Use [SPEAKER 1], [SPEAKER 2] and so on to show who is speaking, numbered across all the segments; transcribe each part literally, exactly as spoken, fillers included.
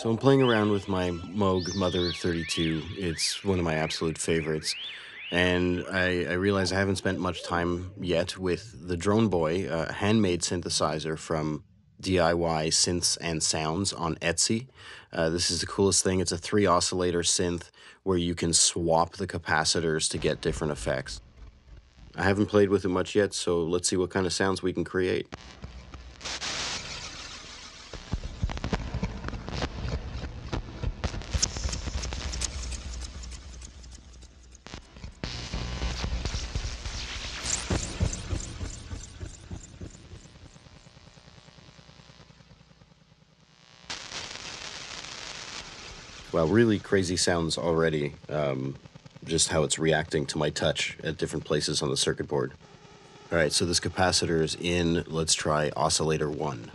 [SPEAKER 1] So I'm playing around with my Moog Mother thirty-two. It's one of my absolute favorites. And I, I realize I haven't spent much time yet with the Drone Boy, a handmade synthesizer from D I Y Synths and Sounds on Etsy. Uh, this is the coolest thing. It's a three oscillator synth where you can swap the capacitors to get different effects. I haven't played with it much yet, so let's see what kind of sounds we can create. Well, really crazy sounds already, um, just how it's reacting to my touch at different places on the circuit board. All right, so this capacitor is in. Let's try oscillator one.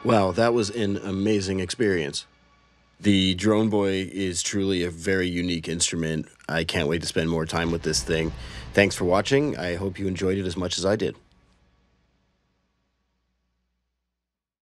[SPEAKER 1] Wow, that was an amazing experience. The Drone Boy is truly a very unique instrument. I can't wait to spend more time with this thing. Thanks for watching. I hope you enjoyed it as much as I did.